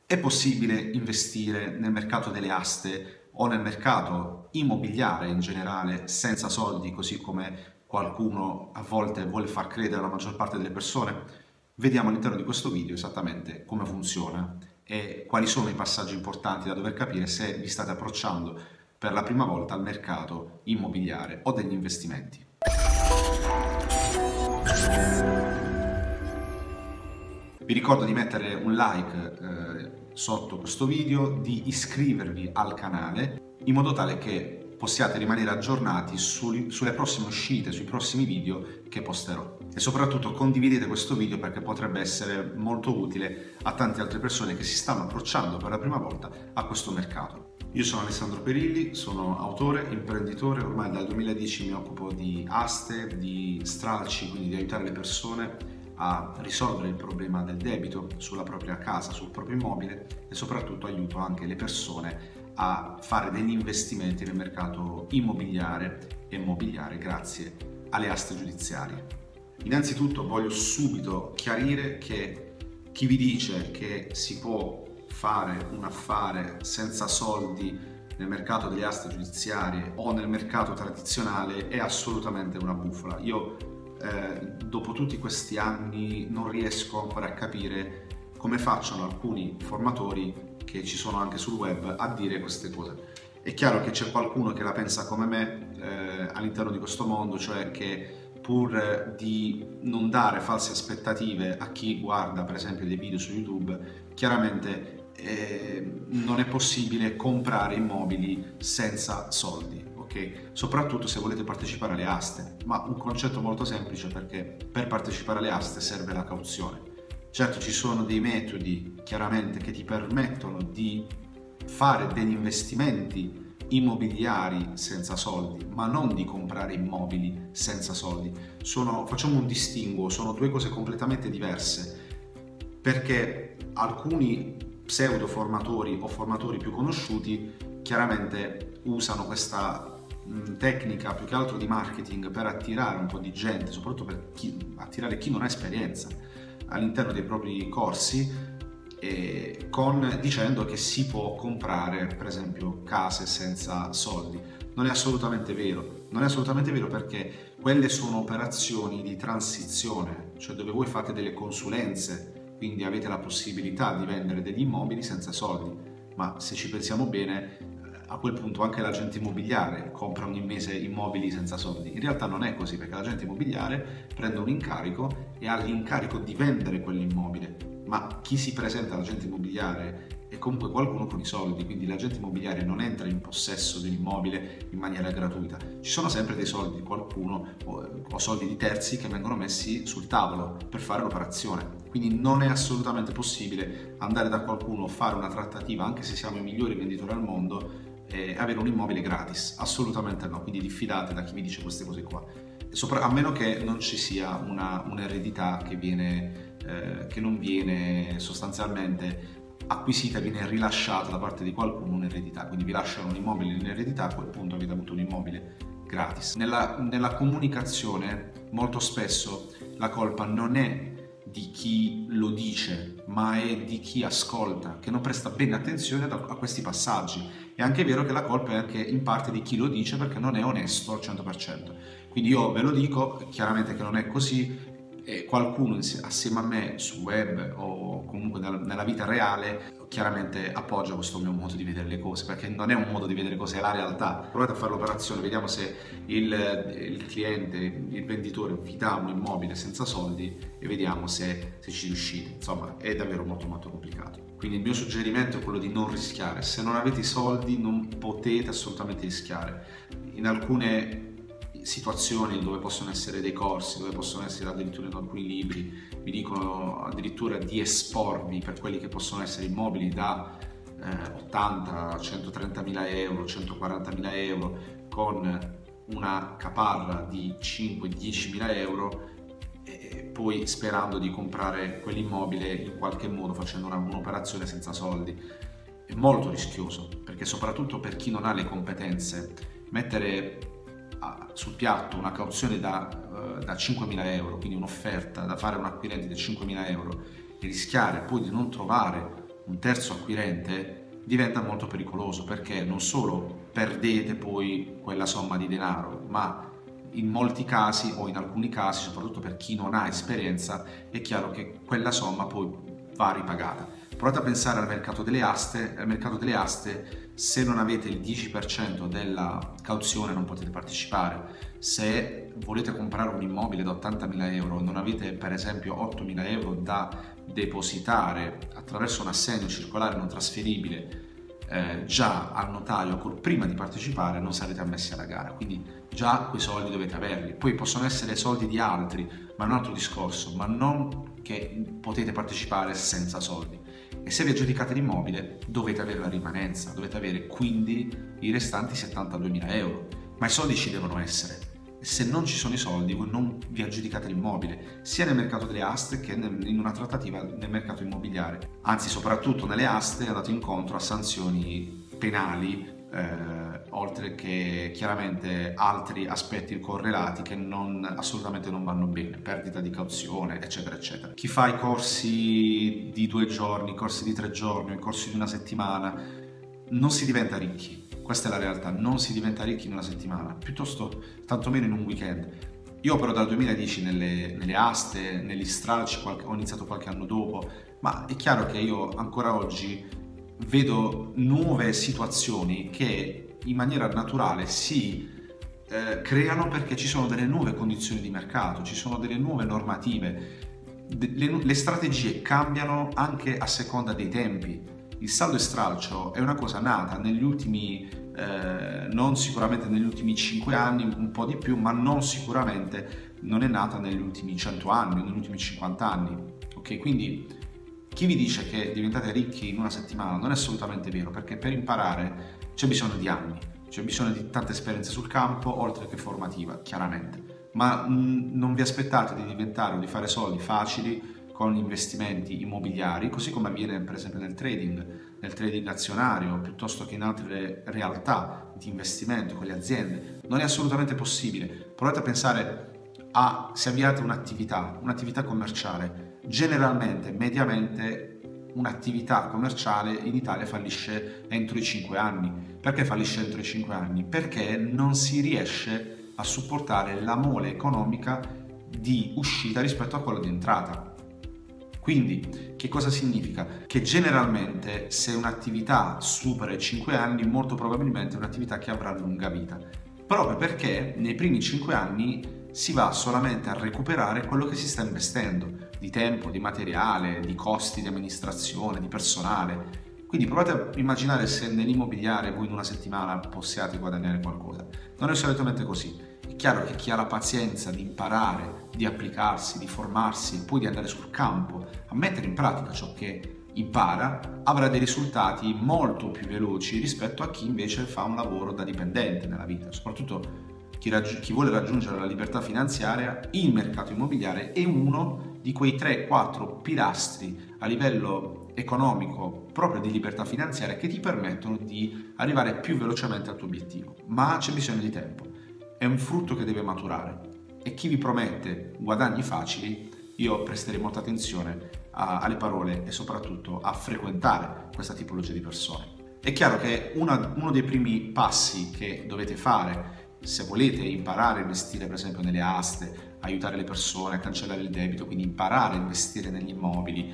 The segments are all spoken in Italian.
È possibile investire nel mercato delle aste o nel mercato immobiliare in generale senza soldi, così come qualcuno a volte vuole far credere alla maggior parte delle persone? Vediamo all'interno di questo video esattamente come funziona e quali sono i passaggi importanti da dover capire se vi state approcciando per la prima volta al mercato immobiliare o degli investimenti. Vi ricordo di mettere un like sotto questo video, di iscrivervi al canale in modo tale che possiate rimanere aggiornati sulle prossime uscite, sui prossimi video che posterò. E soprattutto condividete questo video perché potrebbe essere molto utile a tante altre persone che si stanno approcciando per la prima volta a questo mercato. Io sono Alessandro Perilli, sono autore, imprenditore, ormai dal 2010 mi occupo di aste, di stralci, quindi di aiutare le persone a risolvere il problema del debito sulla propria casa, sul proprio immobile, e soprattutto aiuto anche le persone a fare degli investimenti nel mercato immobiliare e mobiliare grazie alle aste giudiziarie. Innanzitutto voglio subito chiarire che chi vi dice che si può fare un affare senza soldi nel mercato delle aste giudiziarie o nel mercato tradizionale è assolutamente una bufala. Io dopo tutti questi anni non riesco ancora a capire come facciano alcuni formatori che ci sono anche sul web a dire queste cose. È chiaro che c'è qualcuno che la pensa come me all'interno di questo mondo, cioè che pur di non dare false aspettative a chi guarda per esempio dei video su YouTube, chiaramente non è possibile comprare immobili senza soldi. Soprattutto se volete partecipare alle aste, ma un concetto molto semplice, perché per partecipare alle aste serve la cauzione. Certo, ci sono dei metodi chiaramente che ti permettono di fare degli investimenti immobiliari senza soldi, ma non di comprare immobili senza soldi. Facciamo un distinguo, sono due cose completamente diverse, perché alcuni pseudo formatori o formatori più conosciuti chiaramente usano questa tecnica più che altro di marketing per attirare un po' di gente, soprattutto per attirare chi non ha esperienza all'interno dei propri corsi, dicendo che si può comprare per esempio case senza soldi. Non è assolutamente vero, non è assolutamente vero, perché quelle sono operazioni di transizione, cioè dove voi fate delle consulenze, quindi avete la possibilità di vendere degli immobili senza soldi. Ma se ci pensiamo bene, a quel punto anche l'agente immobiliare compra ogni mese immobili senza soldi. In realtà non è così, perché l'agente immobiliare prende un incarico e ha l'incarico di vendere quell'immobile, ma chi si presenta all'agente immobiliare è comunque qualcuno con i soldi, quindi l'agente immobiliare non entra in possesso dell'immobile in maniera gratuita. Ci sono sempre dei soldi di qualcuno o soldi di terzi che vengono messi sul tavolo per fare l'operazione. Quindi non è assolutamente possibile andare da qualcuno, fare una trattativa, anche se siamo i migliori venditori al mondo, e avere un immobile gratis. Assolutamente no, quindi diffidate da chi vi dice queste cose qua, a meno che non ci sia un'eredità che non viene sostanzialmente acquisita, viene rilasciata da parte di qualcuno un'eredità, quindi vi lasciano un immobile in eredità, a quel punto avete avuto un immobile gratis. Nella comunicazione molto spesso la colpa non è di chi lo dice, ma è di chi ascolta, che non presta bene attenzione a questi passaggi. È anche vero che la colpa è anche in parte di chi lo dice, perché non è onesto al 100%. Quindi io ve lo dico chiaramente che non è così, e qualcuno assieme a me sul web o comunque nella vita reale chiaramente appoggia questo mio modo di vedere le cose, perché non è un modo di vedere le cose, è la realtà. Provate a fare l'operazione, vediamo se il cliente, il venditore vi dà un immobile senza soldi e vediamo se ci riuscite. Insomma, è davvero molto molto complicato. Quindi il mio suggerimento è quello di non rischiare. Se non avete i soldi non potete assolutamente rischiare. In alcune situazioni dove possono essere dei corsi, dove possono essere addirittura in alcuni libri, vi dicono addirittura di esporvi per quelli che possono essere immobili da 80, 130 mila euro, 140 mila euro, con una caparra di 5-10 mila euro, e poi sperando di comprare quell'immobile in qualche modo facendo un'operazione senza soldi. È molto rischioso, perché soprattutto per chi non ha le competenze, mettere sul piatto una cauzione da 5.000 euro, quindi un'offerta da fare a un acquirente di 5.000 euro, e rischiare poi di non trovare un terzo acquirente, diventa molto pericoloso, perché non solo perdete poi quella somma di denaro, ma in molti casi, o in alcuni casi, soprattutto per chi non ha esperienza, è chiaro che quella somma poi va ripagata. Provate a pensare al mercato delle aste, se non avete il 10% della cauzione non potete partecipare. Se volete comprare un immobile da 80.000 euro e non avete per esempio 8.000 euro da depositare attraverso un assegno circolare non trasferibile già al notaio ancora prima di partecipare, non sarete ammessi alla gara, quindi già quei soldi dovete averli. Poi possono essere soldi di altri, ma è un altro discorso, ma non che potete partecipare senza soldi. E se vi aggiudicate l'immobile dovete avere la rimanenza, dovete avere quindi i restanti 72.000 euro, ma i soldi ci devono essere. Se non ci sono i soldi, voi non vi aggiudicate l'immobile, sia nel mercato delle aste che in una trattativa nel mercato immobiliare. Anzi, soprattutto nelle aste andate incontro a sanzioni penali, oltre che chiaramente altri aspetti correlati che assolutamente non vanno bene, perdita di cauzione, eccetera, eccetera. Chi fa i corsi di 2 giorni, i corsi di 3 giorni, i corsi di una settimana, non si diventa ricchi. Questa è la realtà, non si diventa ricchi in una settimana, piuttosto tantomeno in un weekend. Io opero dal 2010 nelle aste, negli stralci, ho iniziato qualche anno dopo, ma è chiaro che io ancora oggi vedo nuove situazioni che in maniera naturale si creano perché ci sono delle nuove condizioni di mercato, ci sono delle nuove normative, le strategie cambiano anche a seconda dei tempi. Il saldo e stralcio è una cosa nata negli ultimi, non sicuramente negli ultimi 5 anni, un po' di più, ma non sicuramente non è nata negli ultimi 100 anni, negli ultimi 50 anni. Ok, quindi chi vi dice che diventate ricchi in una settimana non è assolutamente vero, perché per imparare c'è bisogno di anni, c'è bisogno di tante esperienze sul campo, oltre che formativa, chiaramente. Ma non vi aspettate di diventare o di fare soldi facili con investimenti immobiliari, così come avviene per esempio nel trading azionario, piuttosto che in altre realtà di investimento con le aziende. Non è assolutamente possibile. Provate a pensare se avviate un'attività commerciale. Generalmente, mediamente, un'attività commerciale in Italia fallisce entro i 5 anni. Perché fallisce entro i 5 anni? Perché non si riesce a supportare la mole economica di uscita rispetto a quella di entrata. Quindi, che cosa significa? Che generalmente se un'attività supera i 5 anni, molto probabilmente è un'attività che avrà lunga vita, proprio perché nei primi 5 anni si va solamente a recuperare quello che si sta investendo, di tempo, di materiale, di costi di amministrazione, di personale. Quindi provate a immaginare se nell'immobiliare voi in una settimana possiate guadagnare qualcosa. Non è solitamente così. È chiaro che chi ha la pazienza di imparare, di applicarsi, di formarsi, poi di andare sul campo, a mettere in pratica ciò che impara, avrà dei risultati molto più veloci rispetto a chi invece fa un lavoro da dipendente nella vita. Soprattutto chi vuole raggiungere la libertà finanziaria, il mercato immobiliare è uno di quei 3-4 pilastri a livello economico proprio di libertà finanziaria che ti permettono di arrivare più velocemente al tuo obiettivo. Ma c'è bisogno di tempo. È un frutto che deve maturare e chi vi promette guadagni facili, io presterei molta attenzione alle parole e soprattutto a frequentare questa tipologia di persone. È chiaro che uno dei primi passi che dovete fare se volete imparare a investire per esempio nelle aste, aiutare le persone a cancellare il debito, quindi imparare a investire negli immobili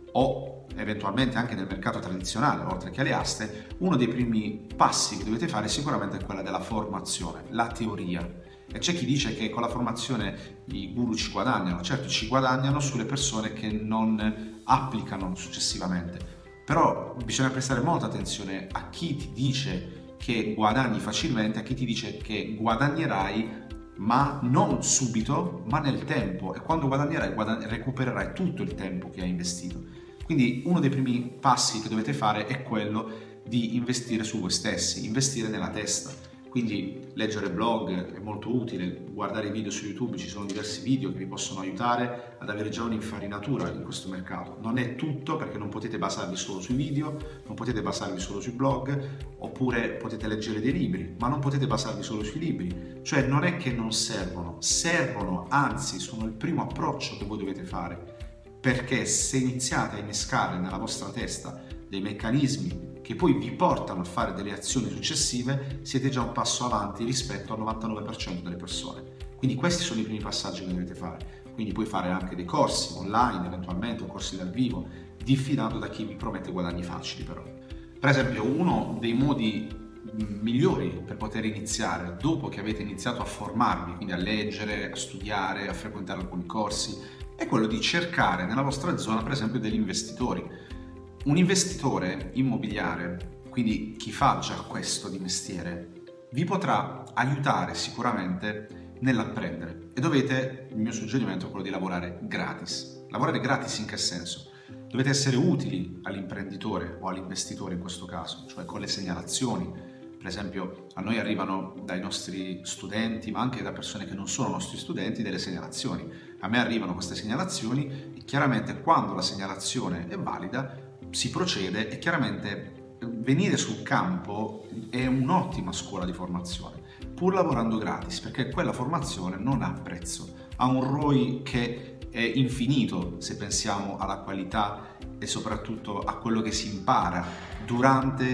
o eventualmente anche nel mercato tradizionale, oltre che alle aste, uno dei primi passi che dovete fare sicuramente è quella della formazione, la teoria. E c'è chi dice che con la formazione i guru ci guadagnano, certo ci guadagnano sulle persone che non applicano successivamente, però bisogna prestare molta attenzione a chi ti dice che guadagni facilmente, a chi ti dice che guadagnerai ma non subito, ma nel tempo, e quando guadagnerai recupererai tutto il tempo che hai investito. Quindi uno dei primi passi che dovete fare è quello di investire su voi stessi, investire nella testa. Quindi leggere blog è molto utile, guardare i video su YouTube, ci sono diversi video che vi possono aiutare ad avere già un'infarinatura in questo mercato. Non è tutto, perché non potete basarvi solo sui video, non potete basarvi solo sui blog, oppure potete leggere dei libri, ma non potete basarvi solo sui libri. Cioè non è che non servono, anzi sono il primo approccio che voi dovete fare, perché se iniziate a innescare nella vostra testa dei meccanismi che poi vi portano a fare delle azioni successive, siete già un passo avanti rispetto al 99% delle persone. Quindi questi sono i primi passaggi che dovete fare. Quindi puoi fare anche dei corsi online, eventualmente, o corsi dal vivo, diffidando da chi vi promette guadagni facili però. Per esempio, uno dei modi migliori per poter iniziare dopo che avete iniziato a formarvi, quindi a leggere, a studiare, a frequentare alcuni corsi, è quello di cercare nella vostra zona, per esempio, degli investitori. Un investitore immobiliare, quindi chi fa già questo di mestiere, vi potrà aiutare sicuramente nell'apprendere e il mio suggerimento è quello di lavorare gratis. Lavorare gratis in che senso? Dovete essere utili all'imprenditore o all'investitore in questo caso, cioè con le segnalazioni. Per esempio, a noi arrivano dai nostri studenti, ma anche da persone che non sono nostri studenti, delle segnalazioni. A me arrivano queste segnalazioni e chiaramente quando la segnalazione è valida si procede e chiaramente venire sul campo è un'ottima scuola di formazione, pur lavorando gratis, perché quella formazione non ha prezzo, ha un ROI che è infinito se pensiamo alla qualità e soprattutto a quello che si impara durante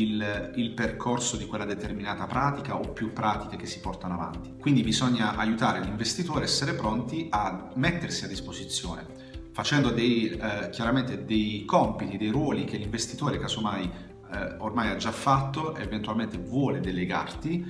il percorso di quella determinata pratica o più pratiche che si portano avanti. Quindi bisogna aiutare l'investitore a essere pronti a mettersi a disposizione, facendo chiaramente dei compiti, dei ruoli che l'investitore casomai ormai ha già fatto e eventualmente vuole delegarti.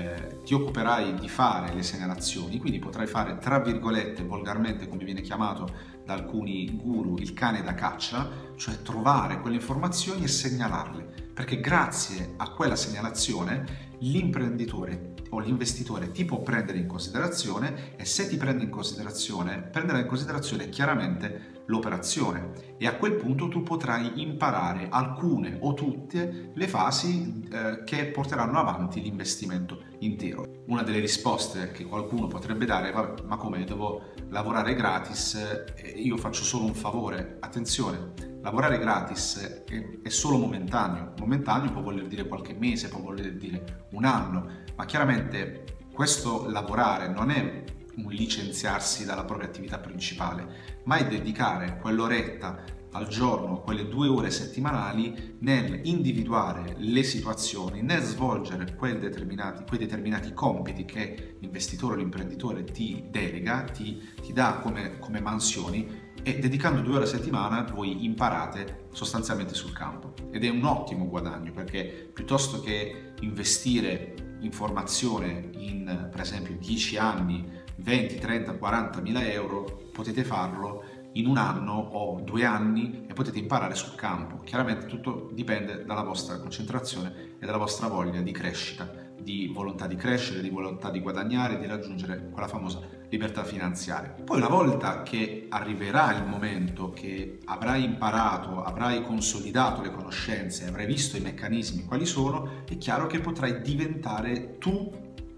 Ti occuperai di fare le segnalazioni, quindi potrai fare, tra virgolette, volgarmente come viene chiamato da alcuni guru, il cane da caccia, cioè trovare quelle informazioni e segnalarle, perché grazie a quella segnalazione l'imprenditore o l'investitore ti può prendere in considerazione e se ti prende in considerazione, prenderà in considerazione chiaramente l'operazione e a quel punto tu potrai imparare alcune o tutte le fasi che porteranno avanti l'investimento intero. Una delle risposte che qualcuno potrebbe dare è: ma come, devo lavorare gratis? Io faccio solo un favore. Attenzione, lavorare gratis è solo momentaneo. Momentaneo può voler dire qualche mese, può voler dire un anno, ma chiaramente questo lavorare non è un licenziarsi dalla propria attività principale, ma è dedicare quell'oretta al giorno, quelle 2 ore settimanali nel individuare le situazioni, nel svolgere quei determinati compiti che l'investitore o l'imprenditore ti delega, ti dà come mansioni, e dedicando 2 ore a settimana voi imparate sostanzialmente sul campo ed è un ottimo guadagno, perché piuttosto che investire in formazione in per esempio 10 anni 20, 30, 40 mila euro, potete farlo in 1 anno o 2 anni e potete imparare sul campo. Chiaramente tutto dipende dalla vostra concentrazione e dalla vostra voglia di crescita, di volontà di crescere, di volontà di guadagnare, di raggiungere quella famosa libertà finanziaria. Poi una volta che arriverà il momento che avrai imparato, avrai consolidato le conoscenze, avrai visto i meccanismi quali sono, è chiaro che potrai diventare tu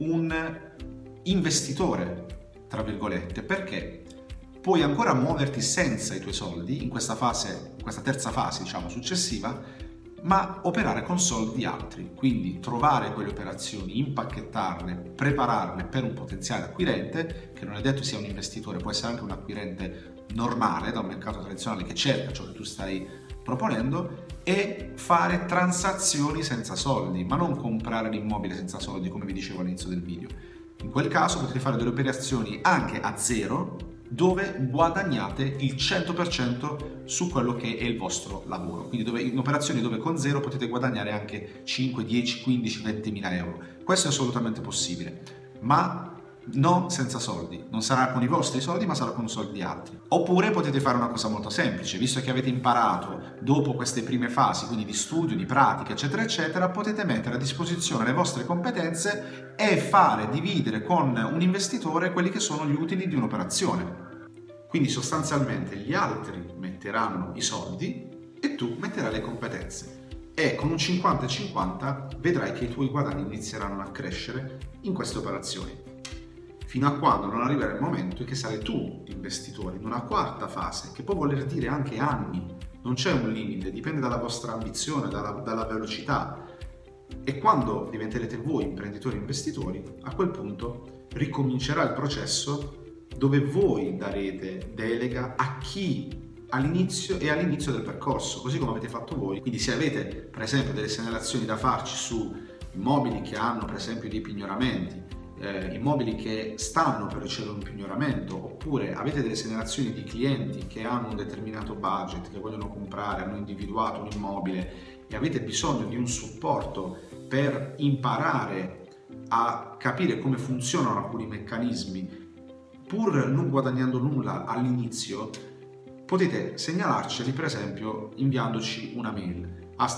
un investitore, tra virgolette, perché puoi ancora muoverti senza i tuoi soldi in questa terza fase, diciamo, successiva, ma operare con soldi di altri, quindi trovare quelle operazioni, impacchettarle, prepararle per un potenziale acquirente, che non è detto sia un investitore, può essere anche un acquirente normale da un mercato tradizionale che cerca ciò che tu stai proponendo, e fare transazioni senza soldi, ma non comprare l'immobile senza soldi, come vi dicevo all'inizio del video. In quel caso potete fare delle operazioni anche a zero, dove guadagnate il 100% su quello che è il vostro lavoro, quindi in operazioni dove con zero potete guadagnare anche 5, 10, 15, 20 mila euro. Questo è assolutamente possibile, ma non senza soldi. Non sarà con i vostri soldi, ma sarà con soldi di altri. Oppure potete fare una cosa molto semplice: visto che avete imparato dopo queste prime fasi, quindi di studio, di pratica, eccetera eccetera, potete mettere a disposizione le vostre competenze e dividere con un investitore quelli che sono gli utili di un'operazione. Quindi sostanzialmente gli altri metteranno i soldi e tu metterai le competenze, e con un 50-50 vedrai che i tuoi guadagni inizieranno a crescere in queste operazioni, fino a quando non arriverà il momento in che sarai tu investitore in una quarta fase, che può voler dire anche anni. Non c'è un limite, dipende dalla vostra ambizione, dalla velocità. E quando diventerete voi imprenditori e investitori, a quel punto ricomincerà il processo dove voi darete delega a chi all'inizio del percorso, così come avete fatto voi. Quindi se avete per esempio delle segnalazioni da farci su immobili che hanno per esempio dei pignoramenti, immobili che stanno per ricevere un pignoramento, oppure avete delle segnalazioni di clienti che hanno un determinato budget, che vogliono comprare, hanno individuato un immobile e avete bisogno di un supporto per imparare a capire come funzionano alcuni meccanismi, pur non guadagnando nulla all'inizio, potete segnalarceli per esempio inviandoci una mail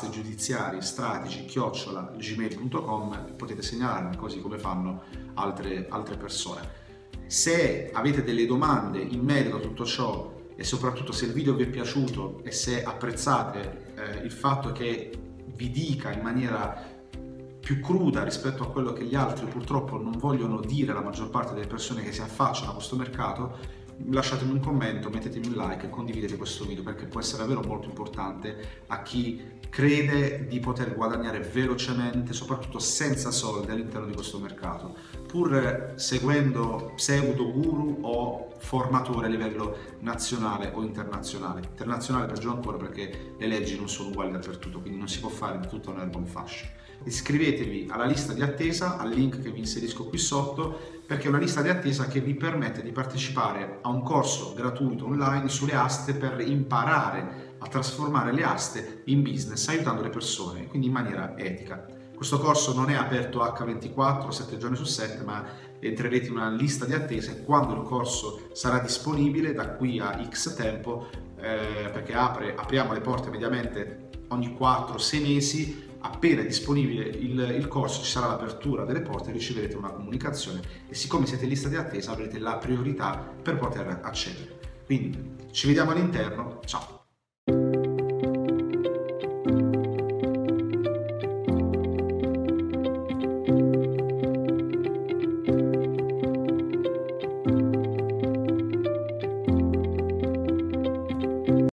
astegiudiziari-stratici@gmail.com. potete segnalarmi così come fanno altre persone. Se avete delle domande in merito a tutto ciò e soprattutto se il video vi è piaciuto e se apprezzate il fatto che vi dica in maniera più cruda rispetto a quello che gli altri purtroppo non vogliono dire, la maggior parte delle persone che si affacciano a questo mercato, lasciatemi un commento, mettetemi un like e condividete questo video, perché può essere davvero molto importante a chi crede di poter guadagnare velocemente, soprattutto senza soldi all'interno di questo mercato, pur seguendo pseudo guru o formatori a livello nazionale o internazionale. Internazionale peggio ancora, perché le leggi non sono uguali dappertutto, quindi non si può fare di tutta un'erba un fascio. Iscrivetevi alla lista di attesa, al link che vi inserisco qui sotto, perché è una lista di attesa che vi permette di partecipare a un corso gratuito online sulle aste per imparare a trasformare le aste in business aiutando le persone, quindi in maniera etica. Questo corso non è aperto H24, 7 giorni su 7, ma entrerete in una lista di attesa e quando il corso sarà disponibile da qui a X tempo, perché apriamo le porte mediamente ogni 4-6 mesi, appena è disponibile il corso ci sarà l'apertura delle porte, riceverete una comunicazione e siccome siete in lista di attesa avrete la priorità per poter accedere. Quindi ci vediamo all'interno, ciao!